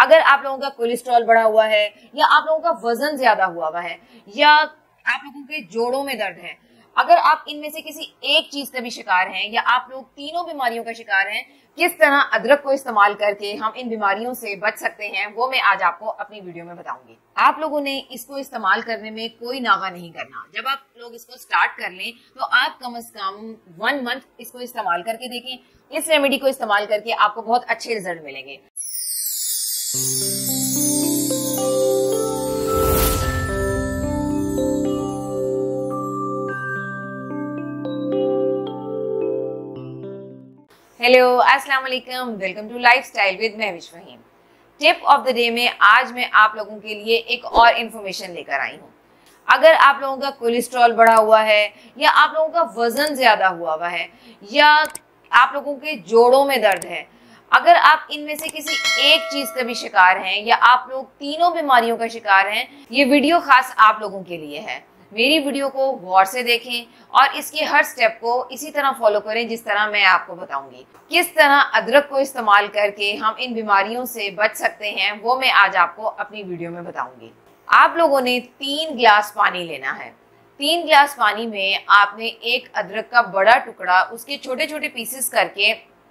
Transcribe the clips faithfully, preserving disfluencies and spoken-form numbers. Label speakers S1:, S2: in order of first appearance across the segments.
S1: अगर आप लोगों का कोलेस्ट्रॉल बढ़ा हुआ है या आप लोगों का वजन ज्यादा हुआ हुआ है या आप लोगों के जोड़ों में दर्द है, अगर आप इनमें से किसी एक चीज का भी शिकार हैं या आप लोग तीनों बीमारियों का शिकार हैं, किस तरह अदरक को इस्तेमाल करके हम इन बीमारियों से बच सकते हैं वो मैं आज आपको अपनी वीडियो में बताऊंगी। आप लोगों ने इसको इस्तेमाल करने में कोई नागा नहीं करना। जब आप लोग इसको स्टार्ट कर लें तो आप कम से कम वन मंथ इसको इस्तेमाल करके देखें। इस रेमेडी को इस्तेमाल करके आपको बहुत अच्छे रिजल्ट मिलेंगे। हेलो, अस्सलाम वालेकुम, welcome to lifestyle with Mahvish Faheem. Tip of the day में आज मैं आप लोगों के लिए एक और इन्फॉर्मेशन लेकर आई हूँ। अगर आप लोगों का कोलेस्ट्रॉल बढ़ा हुआ है या आप लोगों का वजन ज्यादा हुआ हुआ है या आप लोगों के जोड़ों में दर्द है, अगर आप इनमें से किसी एक चीज का भी शिकार हैं या आप लोग तीनों बीमारियों का शिकार हैं, ये वीडियो खास आप लोगों के लिए है। मेरी वीडियो को गौर से देखें और इसके हर स्टेप को इसी तरह फॉलो करें जिस तरह मैं आपको बताऊंगी। किस तरह अदरक को इस्तेमाल करके हम इन बीमारियों से बच सकते हैं वो मैं आज आपको अपनी वीडियो में बताऊंगी। आप लोगों ने तीन गिलास पानी लेना है। तीन गिलास पानी में आपने एक अदरक का बड़ा टुकड़ा उसके छोटे छोटे पीसेस करके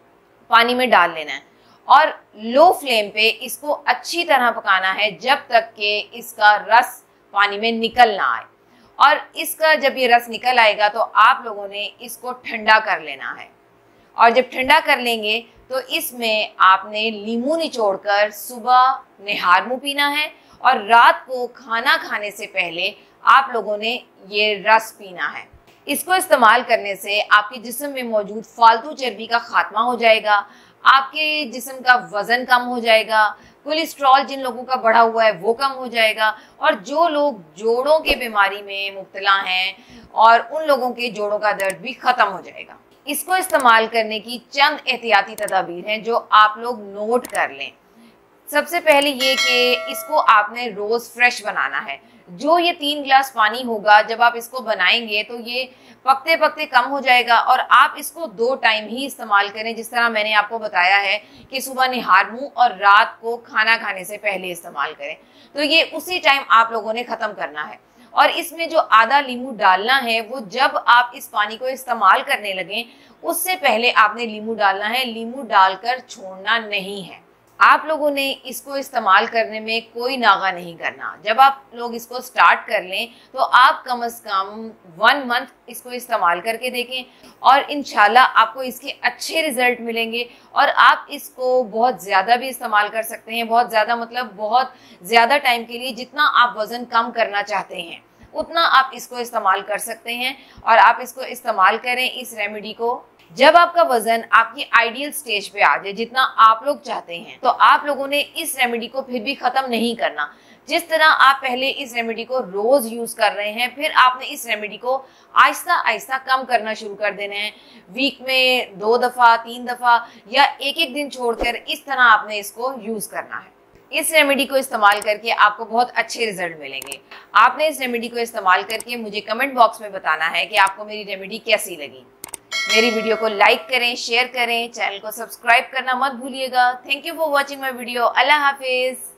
S1: पानी में डाल लेना है और लो फ्लेम पे इसको अच्छी तरह पकाना है जब तक कि इसका रस पानी में निकल ना आए। और इसका जब ये रस निकल आएगा तो आप लोगों ने इसको ठंडा कर लेना है और जब ठंडा कर लेंगे तो इसमें आपने नींबू निचोड़कर सुबह निहार मुंह पीना है और रात को खाना खाने से पहले आप लोगों ने ये रस पीना है। इसको इस्तेमाल करने से आपके जिस्म में मौजूद फालतू चर्बी का खात्मा हो जाएगा, आपके जिस्म का वजन कम हो जाएगा, कोलेस्ट्रॉल जिन लोगों का बढ़ा हुआ है वो कम हो जाएगा और जो लोग जोड़ों के बीमारी में मुब्तला हैं और उन लोगों के जोड़ों का दर्द भी खत्म हो जाएगा। इसको इस्तेमाल करने की चंद एहतियाती तदाबीर हैं जो आप लोग नोट कर लें। सबसे पहले ये कि इसको आपने रोज फ्रेश बनाना है। जो ये तीन गिलास पानी होगा जब आप इसको बनाएंगे तो ये पकते पकते कम हो जाएगा और आप इसको दो टाइम ही इस्तेमाल करें, जिस तरह मैंने आपको बताया है कि सुबह निहार मुंह और रात को खाना खाने से पहले इस्तेमाल करें। तो ये उसी टाइम आप लोगों ने ख़त्म करना है और इसमें जो आधा नींबू डालना है वो जब आप इस पानी को इस्तेमाल करने लगें उससे पहले आपने नींबू डालना है। नींबू डालकर छोड़ना नहीं है। आप लोगों ने इसको इस्तेमाल करने में कोई नागा नहीं करना। जब आप लोग इसको स्टार्ट कर लें तो आप कम से कम वन मंथ इसको इस्तेमाल करके देखें और इंशाल्लाह आपको इसके अच्छे रिजल्ट मिलेंगे और आप इसको बहुत ज़्यादा भी इस्तेमाल कर सकते हैं। बहुत ज़्यादा मतलब बहुत ज़्यादा टाइम के लिए, जितना आप वज़न कम करना चाहते हैं उतना आप इसको इस्तेमाल कर सकते हैं और आप इसको इस्तेमाल करें इस रेमेडी को। जब आपका वजन आपकी आइडियल स्टेज पे आ जाए जितना आप लोग चाहते हैं तो आप लोगों ने इस रेमेडी को फिर भी खत्म नहीं करना। जिस तरह आप पहले इस रेमेडी को रोज यूज कर रहे हैं फिर आपने इस रेमेडी को आहिस्ता आहिस्ता कम करना शुरू कर देना है। वीक में दो दफा तीन दफा या एक एक दिन छोड़कर इस तरह आपने इसको यूज करना है। इस रेमेडी को इस्तेमाल करके आपको बहुत अच्छे रिजल्ट मिलेंगे। आपने इस रेमेडी को इस्तेमाल करके मुझे कमेंट बॉक्स में बताना है कि आपको मेरी रेमेडी कैसी लगी। मेरी वीडियो को लाइक करें, शेयर करें, चैनल को सब्सक्राइब करना मत भूलिएगा। Thank you for watching my video. अल्लाह हाफिज।